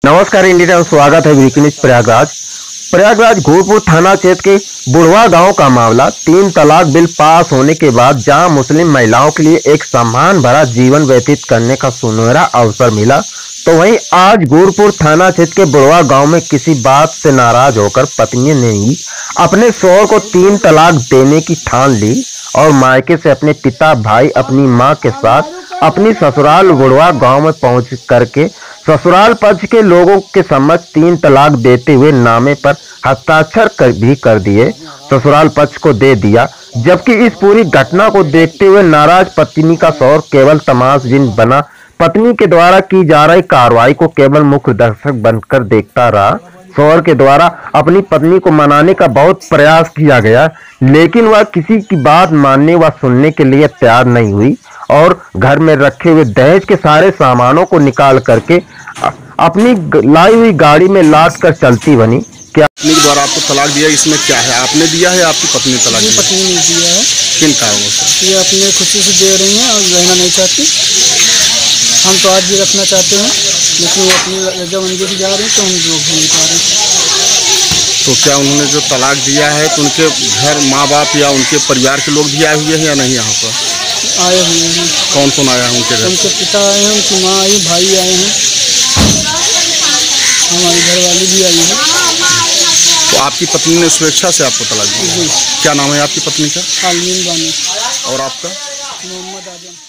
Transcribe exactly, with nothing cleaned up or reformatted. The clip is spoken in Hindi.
नमस्कार इंडिया में स्वागत है ब्रेकिंग न्यूज। प्रयागराज प्रयागराज घोरपुर थाना क्षेत्र के बुढ़वा गांव का मामला। तीन तलाक बिल पास होने के बाद जहां मुस्लिम महिलाओं के लिए एक सम्मान भरा जीवन व्यतीत करने का सुनहरा अवसर मिला, तो वहीं आज घोरपुर थाना क्षेत्र के बुढ़वा गांव में किसी बात से नाराज होकर पत्नी ने ही अपने शौहर को तीन तलाक देने की ठान ली और मायके से अपने पिता, भाई, अपनी मां के साथ अपनी ससुराल बुढ़वा गांव में पहुंच करके ससुराल पक्ष के लोगों के समक्ष तीन तलाक देते हुए नामे पर हस्ताक्षर कर भी कर दिए, ससुराल पक्ष को दे दिया। जबकि इस पूरी घटना को देखते हुए नाराज पत्नी का शौहर केवल तमाशबीन बना, पत्नी के द्वारा की जा रही कार्रवाई को केवल मुख्य दर्शक बनकर देखता रहा। शौहर के द्वारा अपनी पत्नी को मनाने का बहुत प्रयास किया गया, लेकिन वह किसी की बात मानने व सुनने के लिए तैयार नहीं हुई और घर में रखे हुए दहेज के सारे सामानों को निकाल करके अपनी लाई हुई गाड़ी में लाद कर चलती बनी। क्या पत्नी के द्वारा आपको तलाक दिया, इसमें क्या है? आपने दिया है, आपकी पत्नी ने तलाक दिया? पत्नी ने दिया है। किन कारणों से? ये अपने खुशी से दे रही हैं और रहना नहीं चाहती। हम तो आज भी रखना चाहते हैं, लेकिन वो अपनी रजामंदी से जा रही है तो हम रोक नहीं पा रहे। तो क्या उन्होंने जो तलाक दिया है तो उनके घर माँ बाप या उनके परिवार के लोग भी आए हुए हैं या नहीं यहाँ पर? आए हुए हैं। कौन कौन आया है उनके घर? उनके पिता आए हैं, उनकी माँ आई, भाई आए हैं, हमारी घरवाली भी आई है। तो आपकी पत्नी ने स्वेच्छा से आपको तलाक दिया? क्या नाम है आपकी पत्नी का? आलमीन बानो। और आपका? मोहम्मद आजम।